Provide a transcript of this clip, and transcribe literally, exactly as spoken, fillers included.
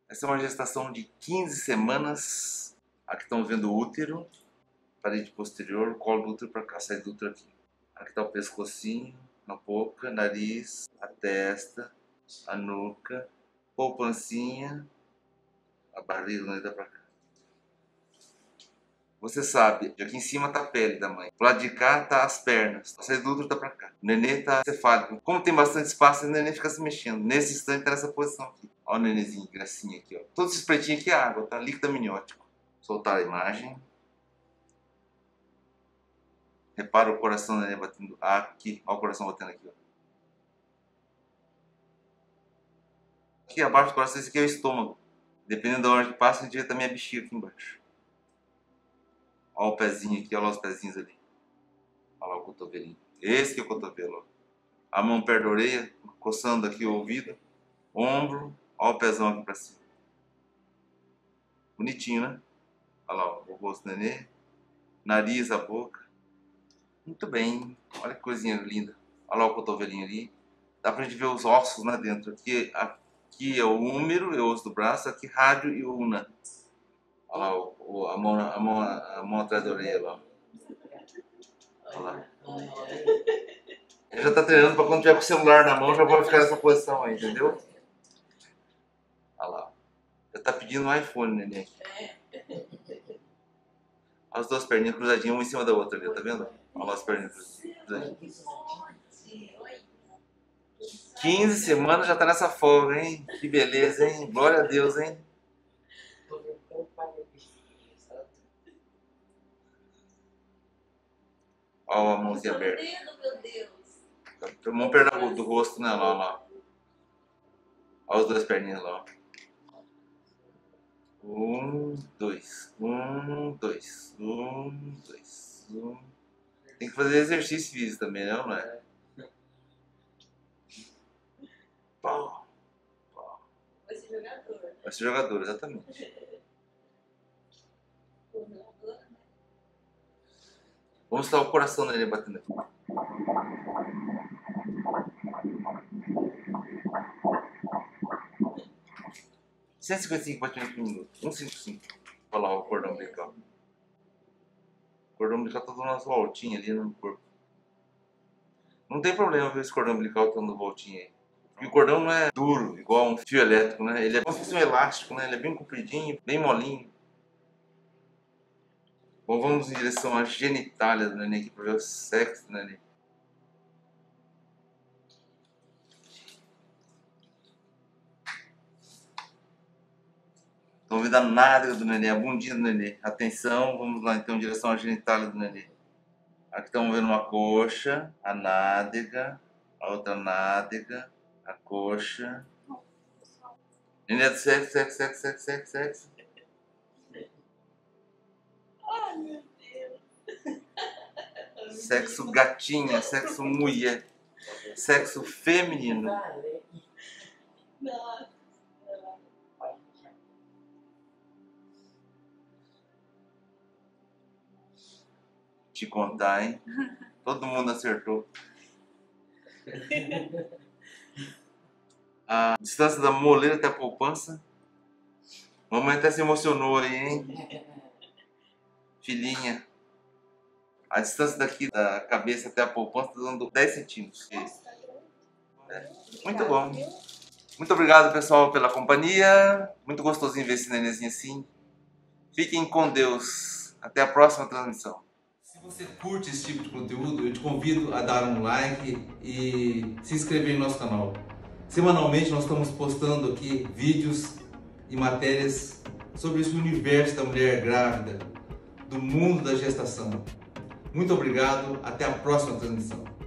Essa é uma gestação de quinze semanas. Aqui estamos vendo o útero, parede posterior, colo do útero para cá, sai do útero aqui. Aqui está o pescocinho, a boca, nariz, a testa, a nuca, poupancinha, a barriga do neném para cá. Você sabe, aqui em cima está a pele da mãe. Do lado de cá tá as pernas. A saída do útero tá para cá. O neném tá cefálico. Como tem bastante espaço, o neném fica se mexendo. Nesse instante tá nessa posição aqui. Olha o nenenzinho, gracinha aqui, ó. Todos esses pretinhos aqui é água, tá? Líquido amniótico. Soltar a imagem. Repara o coração do neném batendo aqui. Olha o coração batendo aqui, ó. Aqui abaixo do coração, esse aqui é o estômago. Dependendo da hora que passa, a gente vê também a bexiga aqui embaixo. Olha o pezinho aqui, olha lá os pezinhos ali. Olha lá o cotovelinho. Esse que é o cotovelo, ó. A mão perto da orelha, coçando aqui o ouvido. Ombro, olha o pezão aqui pra cima. Bonitinho, né? Olha lá, ó, o rosto do nenê. Nariz, a boca. Muito bem. Olha que coisinha linda. Olha lá o cotovelinho ali. Dá pra gente ver os ossos lá dentro. Aqui, aqui é o húmero, é o osso do braço. Aqui rádio e ulna. Olha lá o, o, a, mão, a, mão, a mão atrás da orelha lá. Olha lá. Ele já tá treinando para quando tiver com o celular na mão já pode ficar nessa posição aí, entendeu? Olha lá. Já tá pedindo um iPhone, neném. Olha as duas perninhas cruzadinhas, uma em cima da outra ali, tá vendo? Olha lá as perninhas cruzadinhas. quinze semanas já tá nessa folga, hein? Que beleza, hein? Glória a Deus, hein? Olha a mãozinha aberta. A mão perto do rosto, né? Lá, lá. Olha as duas perninhas lá. Um, dois. Um, dois. Um, dois. Um. Tem que fazer exercício físico também, não, não é? Pau. Pau. Vai ser jogador. Vai ser jogador, exatamente. Vamos estar o coração dele batendo aqui. cento e cinquenta e cinco batimentos por minuto. cento e cinquenta e cinco. Olha lá o cordão umbilical. O cordão umbilical está dando umas voltinhas ali no corpo. Não tem problema ver esse cordão umbilical tá dando voltinha aí. Porque o cordão não é duro, igual um fio elétrico, né? Ele é como se fosse um elástico, né? Ele é bem compridinho, bem molinho. Bom, vamos em direção à genitália do neném aqui para ver o sexo do neném. Estamos vendo a nádega do neném, a bundinha do neném. Atenção, vamos lá então em direção à genitália do neném. Aqui estamos vendo uma coxa, a nádega, a outra nádega, a coxa. Neném é do sexo, sexo, sexo, sexo, sexo, sexo. Ai, meu Deus. Sexo gatinha, sexo mulher, sexo feminino. Nossa. Te contar, hein? Todo mundo acertou. A distância da moleira até a poupança. Mamãe até se emocionou aí, hein? Filhinha. A distância daqui da cabeça até a poupança está dando dez centímetros. É. Muito bom. Muito obrigado, pessoal, pela companhia. Muito gostosinho ver esse nenenzinho assim. Fiquem com Deus. Até a próxima transmissão. Se você curte esse tipo de conteúdo, eu te convido a dar um like e se inscrever no nosso canal. Semanalmente nós estamos postando aqui vídeos e matérias sobre esse universo da mulher grávida, do mundo da gestação. Muito obrigado, até a próxima transmissão.